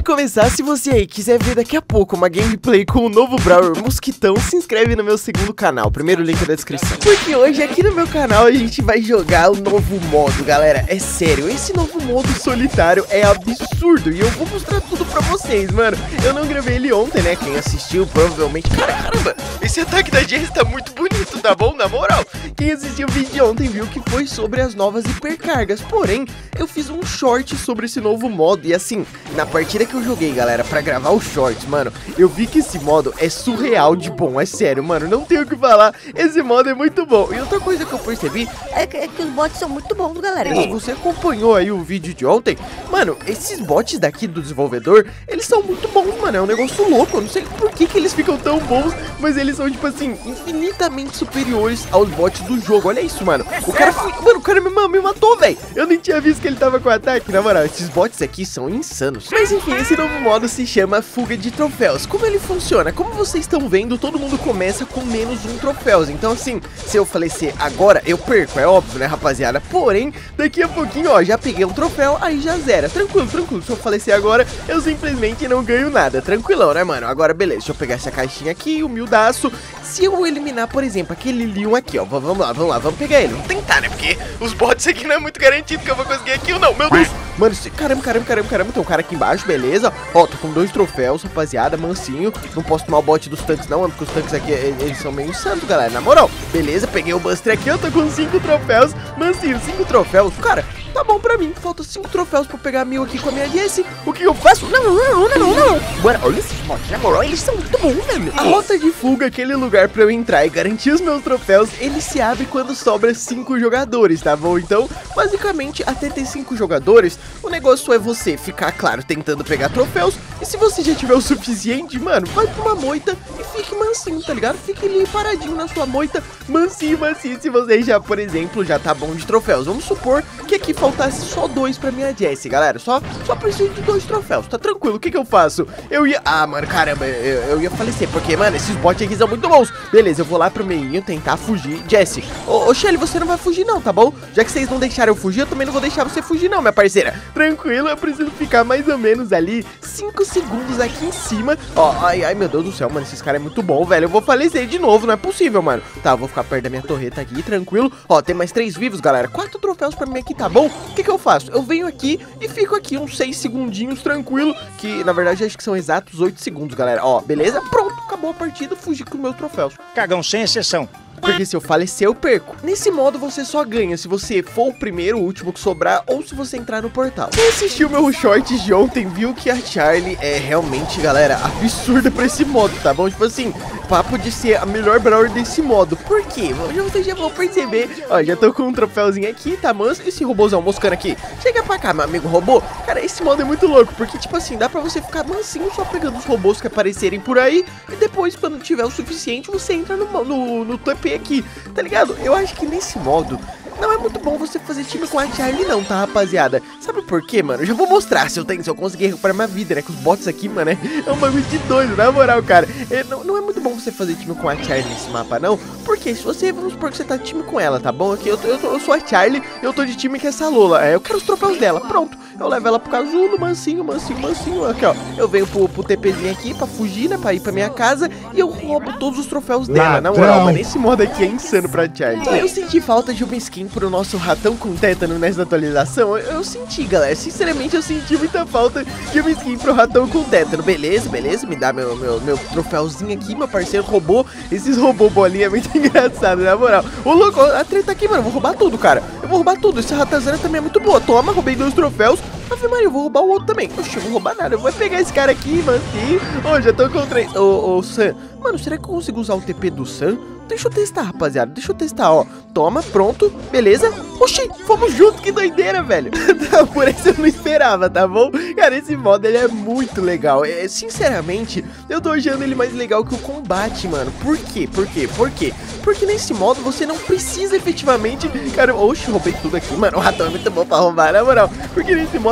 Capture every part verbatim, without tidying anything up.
começar, se você aí quiser ver daqui a pouco uma gameplay com o novo Brawler Mosquitão, se inscreve no meu segundo canal, primeiro link na descrição. Porque hoje aqui no meu canal a gente vai jogar o novo modo, galera. É sério, esse novo modo solitário é absurdo e eu vou mostrar tudo pra vocês, mano. Eu não gravei ele ontem, né? Quem assistiu provavelmente... Cara, caramba, esse ataque da Jess tá muito bonito, tá bom? Na moral, quem assistiu o vídeo ontem viu que foi sobre as novas hipercargas. Porém, eu fiz um short sobre esse novo modo e assim, na partida que eu joguei, galera, pra gravar o shorts, mano, eu vi que esse modo é surreal de bom, é sério, mano, não tenho o que falar, esse modo é muito bom. E outra coisa que eu percebi é que, é que os bots são muito bons, galera. Se você acompanhou aí o vídeo de ontem, mano, esses bots daqui do desenvolvedor, eles são muito bons, mano, é um negócio louco, eu não sei por que que eles ficam tão bons, mas eles são, tipo assim, infinitamente superiores aos bots do jogo. Olha isso, mano, o cara foi, mano, o cara me, me matou, velho, eu nem tinha visto que ele tava com ataque. Na moral, esses bots aqui são insanos. Mas enfim, esse novo modo se chama Fuga de Troféus. Como ele funciona? Como vocês estão vendo, todo mundo começa com menos um troféus. Então assim, se eu falecer agora, eu perco, é óbvio, né, rapaziada? Porém, daqui a pouquinho, ó, já peguei um troféu, aí já zera. Tranquilo, tranquilo, se eu falecer agora, eu simplesmente não ganho nada. Tranquilão, né, mano? Agora, beleza, deixa eu pegar essa caixinha aqui, humildaço. Se eu eliminar, por exemplo, aquele Leon aqui, ó, vamos lá, vamos lá, vamos pegar ele. Vamos tentar, né, porque os bots aqui não é muito garantido que eu vou conseguir aqui ou não, meu Deus. Mano, esse... caramba, caramba, caramba, caramba, tem um cara aqui embaixo, beleza. Ó, tô com dois troféus, rapaziada, mansinho. Não posso tomar o bot dos tanques não, mano, porque os tanques aqui, eles são meio santos, galera, na moral. Beleza, peguei o Buster aqui, eu tô com cinco troféus, mansinho, cinco troféus, cara, tá bom pra mim. Falta cinco troféus pra eu pegar mil aqui com a minha Jessie. O que eu faço? Não, não, não, não, não. Bora, olha esses mods, na moral, eles são muito bons, né? A rota de fuga, aquele lugar pra eu entrar e garantir os meus troféus, ele se abre quando sobra cinco jogadores, tá bom? Então, basicamente, até ter cinco jogadores, o negócio é você ficar, claro, tentando pegar troféus. E se você já tiver o suficiente, mano, vai pra uma moita e fique mansinho, tá ligado? Fique ali paradinho na sua moita, mansinho, mansinho. Se você já, por exemplo, já tá bom de troféus. Vamos supor que aqui faltasse só dois pra minha Jessie, galera. Só, só preciso de dois troféus, tá tranquilo. O que que eu faço? Eu ia... Ah, mano, caramba, eu, eu ia falecer, porque, mano, esses bots aqui são muito bons. Beleza, eu vou lá pro meinho tentar fugir. Jessie, ô, ô Shelly, você não vai fugir não, tá bom? Já que vocês não deixaram eu fugir, eu também não vou deixar você fugir não, minha parceira. Tranquilo, eu preciso ficar mais ou menos ali cinco segundos aqui em cima. Ó, ai, ai, meu Deus do céu, mano, esses caras é muito bom, velho. Eu vou falecer de novo, não é possível, mano. Tá, eu vou ficar perto da minha torreta aqui, tranquilo. Ó, tem mais três vivos, galera. Quatro troféus pra mim aqui, tá bom? O que que eu faço? Eu venho aqui e fico aqui uns seis segundinhos, tranquilo. Que, na verdade, acho que são exatos oito segundos, galera. Ó, beleza? Pronto, acabou a partida, fugi com meus troféus. Cagão sem exceção. Porque se eu falecer, eu perco. Nesse modo, você só ganha se você for o primeiro, o último que sobrar, ou se você entrar no portal. Quem assistiu meu short de ontem viu que a Charlie é realmente, galera, absurda pra esse modo, tá bom? Tipo assim, papo de ser a melhor brawler desse modo. Por quê? Vocês já vão perceber. Ó, já tô com um troféuzinho aqui, tá, manso? Esse robôzão moscando aqui. Chega pra cá, meu amigo robô. Cara, esse modo é muito louco, porque, tipo assim, dá pra você ficar mansinho só pegando os robôs que aparecerem por aí. E depois, quando tiver o suficiente, você entra no, no, no T P aqui, tá ligado? Eu acho que nesse modo não é muito bom você fazer time com a Charlie não, tá, rapaziada? Sabe por quê, mano? Eu já vou mostrar se eu tenho, se eu conseguir recuperar minha vida, né? Com os bots aqui, mano, é, é um bagulho de doido, na moral, cara. É, não, não é muito bom você fazer time com a Charlie nesse mapa, não. Porque se você, vamos supor que você tá de time com ela, tá bom? Aqui eu, eu, eu sou a Charlie, eu tô de time com essa Lola. É, eu quero os troféus dela, pronto. Eu levo ela pro casulo, mansinho, mansinho, mansinho. Aqui, ó. Eu venho pro, pro TPzinho aqui pra fugir, né? Pra ir pra minha casa. E eu roubo todos os troféus dela. Na moral, mano, esse modo aqui é insano pra Charlie. Eu senti falta de uma skin pro nosso ratão com tétano nessa atualização. Eu, eu senti, galera. Sinceramente, eu senti muita falta de uma skin pro ratão com tétano. Beleza, beleza. Me dá meu, meu, meu troféuzinho aqui, meu parceiro robô. Esses robô bolinha é muito engraçado, na moral. Ô, louco, a treta aqui, mano. Eu vou roubar tudo, cara. Eu vou roubar tudo. Essa ratazana também é muito boa. Toma, roubei dois troféus. Ave Maria, eu vou roubar o outro também. Oxi, eu não vou roubar nada. Eu vou pegar esse cara aqui, mano. Ô, oh, já tô com três. Ô, ô, Sam. Mano, será que eu consigo usar o T P do Sam? Deixa eu testar, rapaziada. Deixa eu testar, ó. Toma, pronto. Beleza. Oxi, fomos juntos. Que doideira, velho. Por isso eu não esperava, tá bom? Cara, esse modo, ele é muito legal. É, sinceramente, eu tô achando ele mais legal que o combate, mano. Por quê? Por quê? Por quê? Porque nesse modo, você não precisa efetivamente... Cara, oxi, roubei tudo aqui, mano. O ratão é muito bom pra roubar, na moral. Porque nesse modo,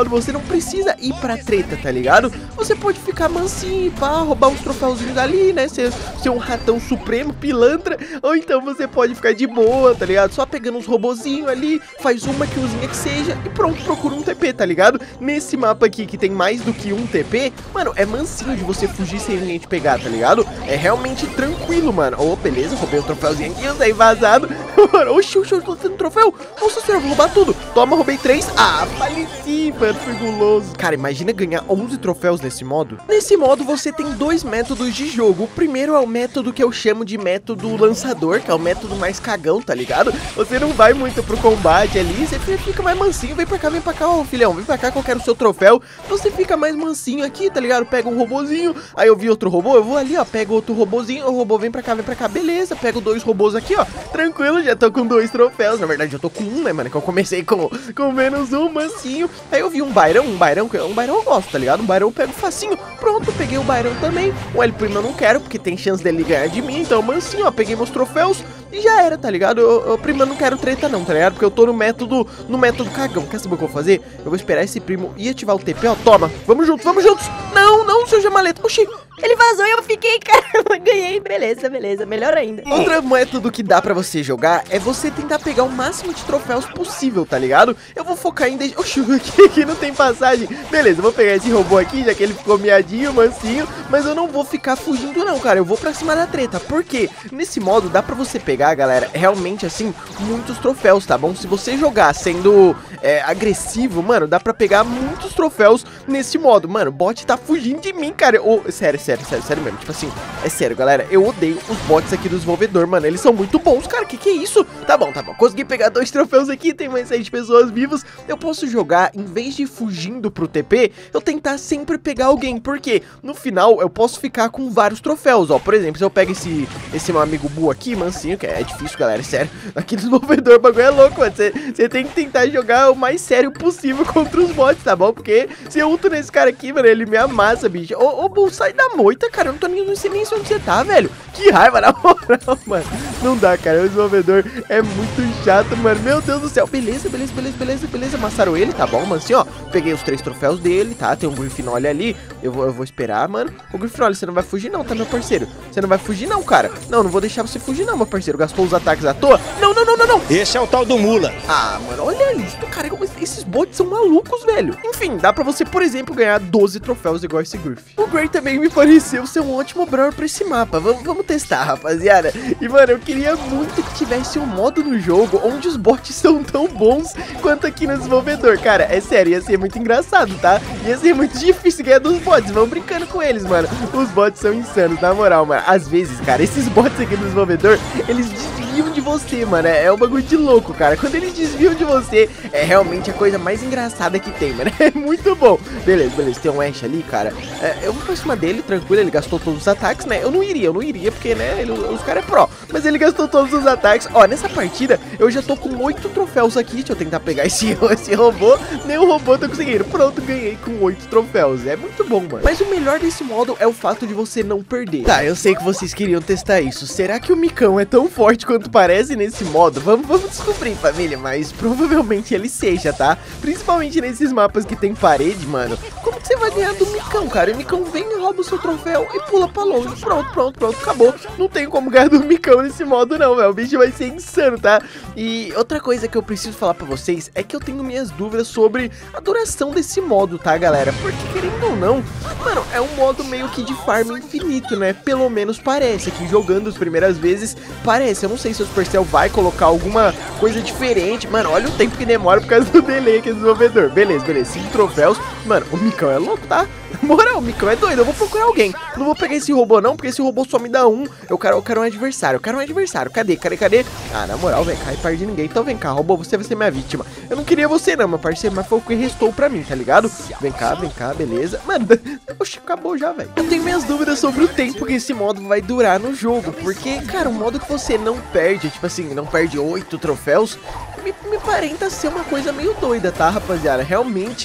modo você não precisa ir pra treta, tá ligado? Você pode ficar mansinho, pá, roubar uns troféuzinhos ali, né? Ser, ser um ratão supremo, pilantra. Ou então você pode ficar de boa, tá ligado? Só pegando uns robozinhos ali, faz uma killzinha que seja e pronto, procura um T P, tá ligado? Nesse mapa aqui que tem mais do que um T P, mano, é mansinho de você fugir sem ninguém te pegar, tá ligado? É realmente tranquilo, mano. Ô, oh, beleza, roubei um troféuzinho aqui, eu saí vazado. Oxi, oxi, eu tô tendo troféu. Nossa senhora, vou roubar tudo. Toma, roubei três. Ah, faleci, mano, fui guloso. Cara, imagina ganhar onze troféus nesse modo. Nesse modo você tem dois métodos de jogo. O primeiro é o método que eu chamo de método lançador, que é o método mais cagão, tá ligado? Você não vai muito pro combate ali, você fica mais mansinho. Vem pra cá, vem pra cá, ô filhão, vem pra cá que eu quero o seu troféu. Você fica mais mansinho aqui, tá ligado? Pega um robozinho, aí eu vi outro robô, eu vou ali, ó, pego outro robozinho, o robô vem pra cá, vem pra cá, beleza. Pego dois robôs aqui, ó, tranquilo, já tô com dois troféus. Na verdade eu tô com um, né, mano, que eu comecei com, com menos um, mansinho. Aí eu vi um bairão, um bairão, um bairão eu gosto, tá ligado? Um bairão eu pego facinho, pronto, peguei o bairão também. O L Primo eu não quero, porque tem chance dele ganhar de mim, então mansinho, ó, peguei meus troféus e já era, tá ligado? Eu, eu primo eu não quero treta não, tá ligado? Porque eu tô no método, no método cagão. Quer saber o que eu vou fazer? Eu vou esperar esse primo ir ativar o T P, ó, toma, vamos juntos, vamos juntos. Não, não, seu Jamaleta, oxi. Ele vazou e eu fiquei, caramba, ganhei, beleza, beleza, melhor ainda. Outro método que dá pra você jogar é você tentar pegar o máximo de troféus possível, tá ligado? Eu vou focar em... De... Oxi, aqui, aqui não tem passagem. Beleza, eu vou pegar esse robô aqui, já que ele ficou miadinho, mansinho, mas eu não vou ficar fugindo não, cara. Eu vou pra cima da treta, porque nesse modo dá pra você pegar, galera, realmente, assim, muitos troféus, tá bom? Se você jogar sendo é, agressivo, mano, dá pra pegar muitos troféus nesse modo. Mano, o bot tá fugindo de mim, cara. Oh, sério, sério. Sério, sério, sério mesmo, tipo assim, é sério, galera, eu odeio os bots aqui do desenvolvedor, mano, eles são muito bons, cara, que que é isso? Tá bom, tá bom, consegui pegar dois troféus aqui, tem mais seis pessoas vivas, eu posso jogar, em vez de ir fugindo pro T P, eu tentar sempre pegar alguém, porque no final eu posso ficar com vários troféus, ó, por exemplo, se eu pego esse, esse meu amigo Bu aqui, mansinho, que é difícil, galera, é sério, aqui no desenvolvedor, o bagulho é louco, mano, você tem que tentar jogar o mais sério possível contra os bots, tá bom? Porque se eu ulto nesse cara aqui, mano, ele me amassa, bicho. Ô, ô, Bu, sai da moita, cara, eu não tô nem, não sei nem onde você tá, velho. Que raiva, na moral, mano. Não dá, cara, o desenvolvedor é muito chato, mano. Meu Deus do céu. Beleza, beleza, beleza, beleza, beleza. Amassaram ele, tá bom, mano, assim, ó. Peguei os três troféus dele, tá? Tem um Grifinólia ali. Eu vou, eu vou esperar, mano. Ô, Grifinólia, você não vai fugir não, tá, meu parceiro? Você não vai fugir não, cara. Não, não vou deixar você fugir não, meu parceiro. Gastou os ataques à toa? Não, não, não, não, não. Esse é o tal do Mula. Ah, mano, olha isso, cara. Esses bots são malucos, velho. Enfim, dá pra você, por exemplo, ganhar doze troféus igual esse Griff. O Gray também me pareceu ser um ótimo brawler pra esse mapa. Vamos, vamos testar, rapaziada. E, mano, eu queria muito que tivesse um modo no jogo onde os bots são tão bons quanto aqui no desenvolvedor. Cara, é sério, ia ser muito engraçado, tá? Ia ser muito difícil ganhar dos bots. Vamos brincando com eles, mano. Os bots são insanos, na moral, mano. Às vezes, cara, esses bots aqui do desenvolvedor, eles desviam de você, mano. É, é um bagulho de louco, cara. Quando eles desviam de você, é realmente a coisa mais engraçada que tem, mano. É muito bom. Beleza, beleza. Tem um Ash ali, cara. É, eu vou pra cima dele, tranquilo. Ele gastou todos os ataques, né? Eu não iria, eu não iria, porque, né, ele, os caras é pro. Mas ele gastou todos os ataques. Ó, nessa partida, eu já tô com oito troféus aqui. Deixa eu tentar pegar esse, esse robô. Nem o robô tá conseguindo. Pronto, ganhei com oito troféus. É muito bom, mano. Mas o melhor desse modo é o fato de você não perder. Tá, eu sei que vocês queriam testar isso. Será que o Micão é tão forte quanto parece nesse modo? Vamos, vamos descobrir, família. Mas provavelmente ele seja, tá? Principalmente nesses mapas que tem parede, mano. Como que você vai ganhar do Micão, cara? O Micão vem, rouba o seu troféu e pula pra longe. Pronto, pronto, pronto, acabou. Não tem como ganhar do Micão nesse modo não, velho. O bicho vai ser insano, tá? E outra coisa que eu preciso falar pra vocês é que eu tenho minhas dúvidas sobre a duração desse modo, tá, galera? Porque, querendo ou não, mano, é um modo meio que de farm infinito, né? Pelo menos parece. Aqui jogando as primeiras vezes, parece. Eu não sei se o Supercell vai colocar alguma coisa diferente. Mano, olha o tempo que demora por causa do delay aqui do desenvolvedor. Beleza, beleza. Cinco troféus. Mano, o Micão é louco, tá? Moral, o Micão é doido, eu vou procurar alguém. Não vou pegar esse robô não, porque esse robô só me dá um. Eu quero, eu quero um adversário, eu quero um adversário. Cadê, cadê, cadê? Ah, na moral, vem cá, e par de ninguém. Então vem cá, robô, você vai ser minha vítima. Eu não queria você não, meu parceiro, mas foi o que restou pra mim, tá ligado? Vem cá, vem cá, beleza. Mano, oxe, acabou já, velho. Eu tenho minhas dúvidas sobre o tempo que esse modo vai durar no jogo. Porque, cara, um modo que você não perde, tipo assim, não perde oito troféus, me, me parenta ser uma coisa meio doida, tá, rapaziada? Realmente não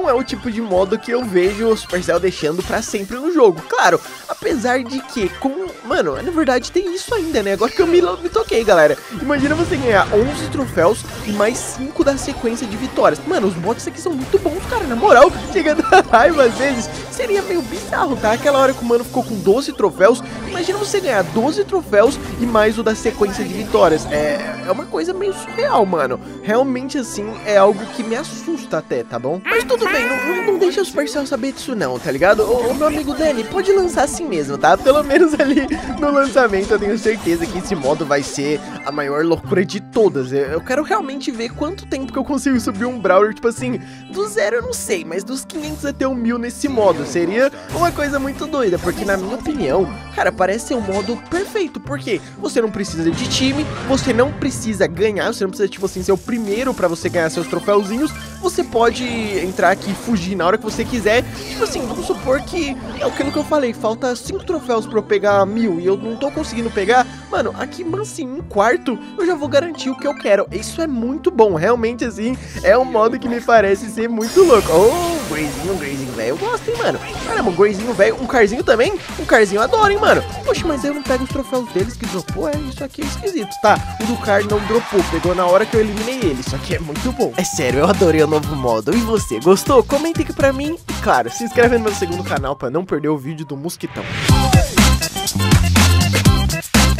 não é o tipo de modo que eu vejo o Supercell deixando pra sempre no jogo. Claro, apesar de que, com... Mano, na verdade tem isso ainda, né? Agora que eu me, me toquei, galera. Imagina você ganhar onze troféus e mais cinco da sequência de vitórias. Mano, os bots aqui são muito bons, cara. Na moral, chega a dar raiva às vezes. Seria meio bizarro, tá? Aquela hora que o mano ficou com doze troféus. Imagina você ganhar doze troféus e mais o da sequência de vitórias. É, é uma coisa meio surreal, mano. Realmente, assim, é algo que me assusta até, tá bom? Mas tudo bem, não, não, não deixa o Supercell saber disso não, tá ligado? O, o meu amigo Dani, pode lançar assim mesmo, tá? Pelo menos ali no lançamento eu tenho certeza que esse modo vai ser a maior loucura de todas. Eu, eu quero realmente ver quanto tempo que eu consigo subir um Brawler, tipo assim, do zero eu não sei, mas dos quinhentos até o mil nesse modo. Seria uma coisa muito doida, porque na minha opinião, cara, parece ser um modo perfeito, porque você não precisa de time, você não precisa ganhar, você não precisa, tipo assim, ser o primeiro pra você ganhar seus troféuzinhos, você pode entrar aqui e fugir na hora que você quiser. Tipo assim, vamos supor que é aquilo que eu falei, falta cinco troféus pra eu pegar mil e eu não tô conseguindo pegar, mano, aqui, mansinho, um quarto, eu já vou garantir o que eu quero. Isso é muito bom, realmente, assim, é um modo que me parece ser muito louco. Oh, Grayzinho, Grayzinho, velho, eu gosto, hein, mano. Caramba, um Grayzinho, velho, um Carzinho também, um Carzinho eu adoro, hein, mano. Poxa, mas eu não pego os troféus deles que dropou, é, isso aqui é esquisito, tá? O do Car não dropou, pegou na hora que eu eliminei ele, isso aqui é muito bom. É sério, eu adorei o novo modo. E você, gostou? Comenta aqui pra mim. E claro, se inscreve no meu segundo canal pra não perder o vídeo do Mosquitão.